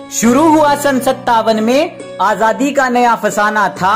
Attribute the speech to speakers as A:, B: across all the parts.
A: शुरू हुआ सन 57 में आजादी का नया फसाना था।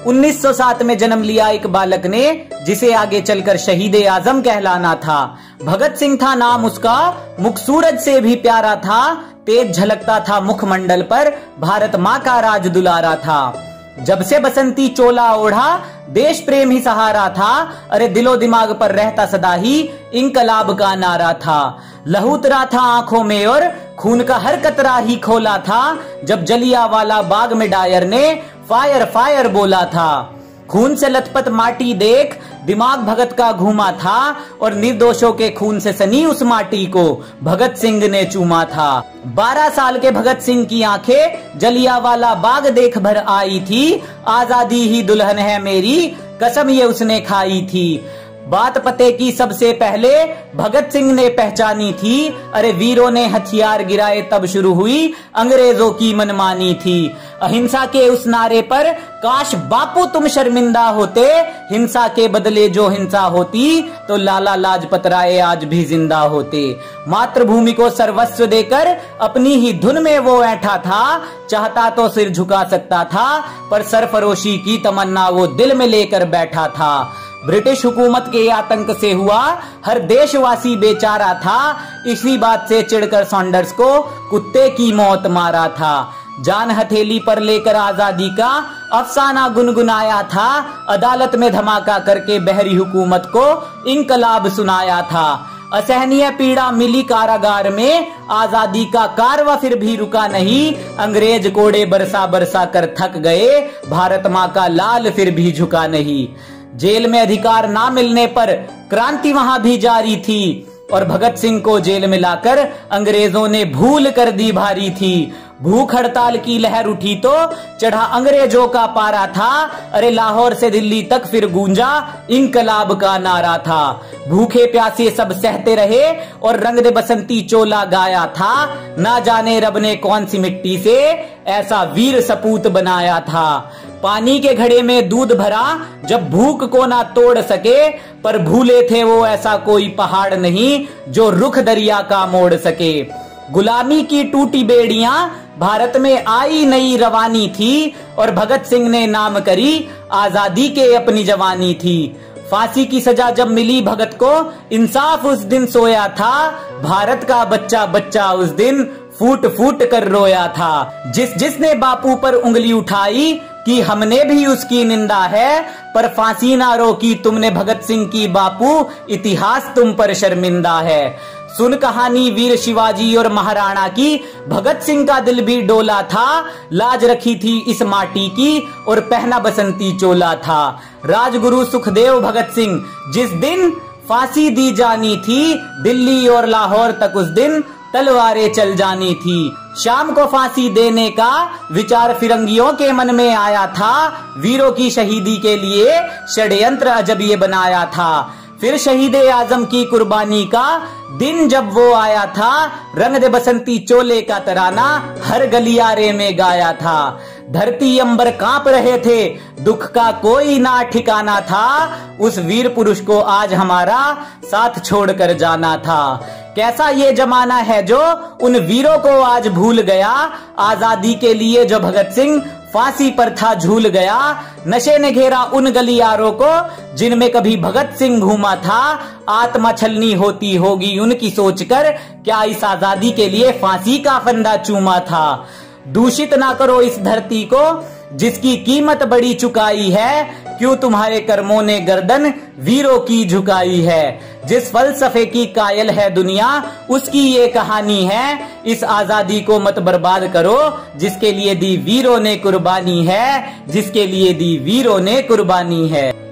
A: 1907 में जन्म लिया एक बालक ने, जिसे आगे चलकर शहीद आजम कहलाना था। भगत सिंह था नाम उसका, मुख सूरज से भी प्यारा था। तेज झलकता था मुखमंडल पर, भारत माँ का राज दुलारा था। जब से बसंती चोला ओढ़ा, देश प्रेम ही सहारा था। अरे दिलो दिमाग पर रहता सदा ही इंकलाब का नारा था। लहू उतरा था आंखों में और खून का हर कतरा ही खोला था। जब जलियांवाला बाग में डायर ने फायर फायर बोला था। खून से लथपथ माटी देख दिमाग भगत का घूमा था, और निर्दोषों के खून से सनी उस माटी को भगत सिंह ने चूमा था। 12 साल के भगत सिंह की आंखें जलियांवाला बाग देख भर आई थी। आजादी ही दुल्हन है मेरी, कसम ये उसने खाई थी। बात पते की सबसे पहले भगत सिंह ने पहचानी थी। अरे वीरों ने हथियार गिराए तब शुरू हुई अंग्रेजों की मनमानी थी। अहिंसा के उस नारे पर काश बापू तुम शर्मिंदा होते। हिंसा के बदले जो हिंसा होती तो लाला लाजपत राय आज भी जिंदा होते। मातृभूमि को सर्वस्व देकर अपनी ही धुन में वो ऐठा था। चाहता तो सिर झुका सकता था, पर सरफरोशी की तमन्ना वो दिल में लेकर बैठा था। ब्रिटिश हुकूमत के आतंक से हुआ हर देशवासी बेचारा था। इसी बात से चिढ़कर सॉन्डर्स को कुत्ते की मौत मारा था। जान हथेली पर लेकर आजादी का अफसाना गुनगुनाया था। अदालत में धमाका करके बहरी हुकूमत को इंकलाब सुनाया था। असहनीय पीड़ा मिली कारागार में, आजादी का कारवा फिर भी रुका नहीं। अंग्रेज कोड़े बरसा बरसा कर थक गए, भारत माँ का लाल फिर भी झुका नहीं। जेल में अधिकार ना मिलने पर क्रांति वहां भी जारी थी, और भगत सिंह को जेल में लाकर अंग्रेजों ने भूल कर दी भारी थी। भूख हड़ताल की लहर उठी तो चढ़ा अंग्रेजों का पारा था। अरे लाहौर से दिल्ली तक फिर गूंजा इंकलाब का नारा था। भूखे प्यासे सब सहते रहे और रंग दे बसंती चोला गाया था। ना जाने रब ने कौन सी मिट्टी से ऐसा वीर सपूत बनाया था। पानी के घड़े में दूध भरा जब भूख को ना तोड़ सके, पर भूले थे वो ऐसा कोई पहाड़ नहीं जो रुख दरिया का मोड़ सके। गुलामी की टूटी बेड़ियां भारत में आई नई रवानी थी, और भगत सिंह ने नाम करी आजादी के अपनी जवानी थी। फांसी की सजा जब मिली भगत को, इंसाफ उस दिन सोया था। भारत का बच्चा बच्चा उस दिन फूट फूट कर रोया था। जिसने बापू पर उंगली उठाई कि हमने भी उसकी निंदा है, पर फांसी ना रोकी तुमने भगत सिंह की बापू, इतिहास तुम पर शर्मिंदा है। सुन कहानी वीर शिवाजी और महाराणा की, भगत सिंह का दिल भी डोला था। लाज रखी थी इस माटी की और पहना बसंती चोला था। राजगुरु सुखदेव भगत सिंह जिस दिन फांसी दी जानी थी, दिल्ली और लाहौर तक उस दिन तलवारें चल जानी थी। शाम को फांसी देने का विचार फिरंगियों के मन में आया था। वीरों की शहीदी के लिए षड्यंत्र अजब ये बनाया था। फिर शहीद आजम की कुर्बानी का दिन जब वो आया था, रंग दे बसंती चोले का तराना हर गलियारे में गाया था। धरती अंबर कांप रहे थे, दुख का कोई ना ठिकाना था। उस वीर पुरुष को आज हमारा साथ छोड़कर जाना था। कैसा ये जमाना है जो उन वीरों को आज भूल गया। आजादी के लिए जो भगत सिंह फांसी पर था झूल गया। नशे ने घेरा उन गलियारों को जिनमें कभी भगत सिंह घूमा था। आत्मा छलनी होती होगी उनकी सोचकर, क्या इस आजादी के लिए फांसी का फंदा चूमा था। दूषित ना करो इस धरती को जिसकी कीमत बड़ी चुकाई है। क्यों तुम्हारे कर्मों ने गर्दन वीरों की झुकाई है। जिस फलसफे की कायल है दुनिया, उसकी ये कहानी है। इस आजादी को मत बर्बाद करो जिसके लिए दी वीरों ने कुर्बानी है, जिसके लिए दी वीरों ने कुर्बानी है।